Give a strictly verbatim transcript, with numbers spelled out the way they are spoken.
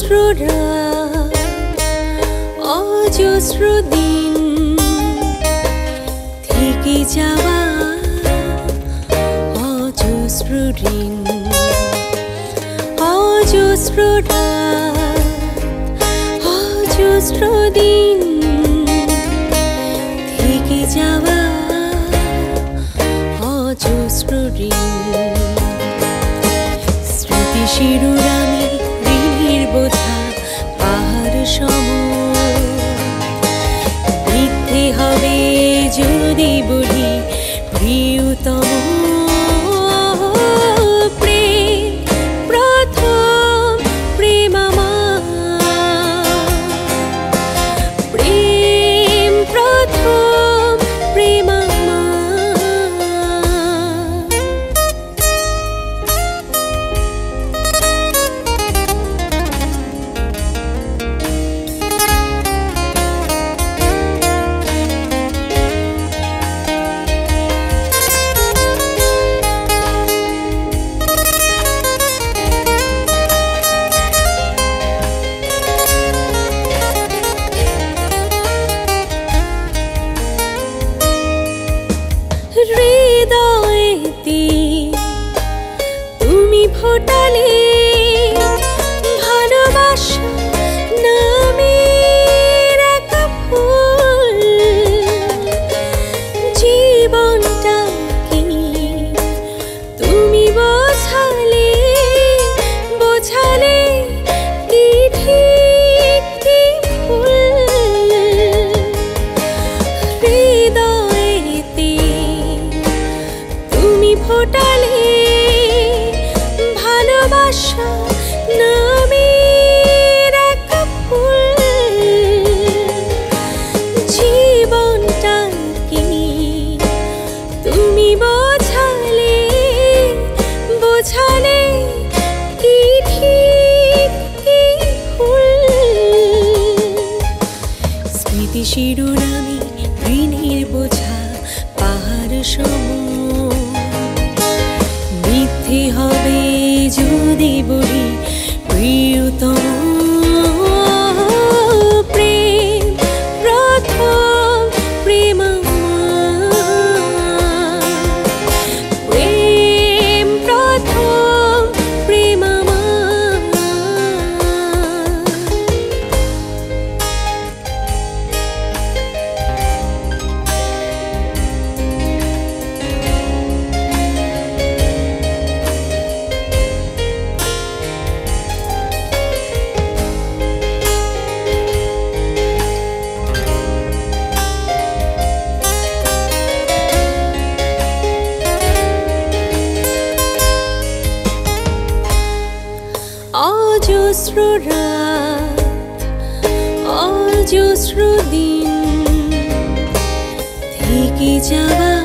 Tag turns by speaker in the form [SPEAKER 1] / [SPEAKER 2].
[SPEAKER 1] অজস্র রাত অজস্র দিন থেকে যাওয়া অজস্র ঋণ অজস্র রাত অজস্র দিন থেকে যাওয়া অজস্র ঋণ স্মৃতি শিরোনামে ঋণের বোঝা পাহাড় সম মিথ্যে হবে যদি বলি প্রিয়তম হৃদয়েতে তুমি ফোটালে ভালোবাসা নামের এক ফুল জীবনটাকে তুমি বোঝালে বোঝালে কি ঠিক কি ভুল হৃদয়েতে ফোটালে ভালোবাসা নামের এক ফুল জীবনটাকে তুমি বোঝালে বোঝালে কি ঠিক কি ভুল স্মৃতি শিরোনামে ঋণের বোঝা পাহাড় সম মিথ্যে হবে যদি বলি প্রিয়তম প্রেম প্রথম প্রেম প্রেম প্রথম প্রেম অজস্র রাত অজস্র দিন থেকে যাওয়া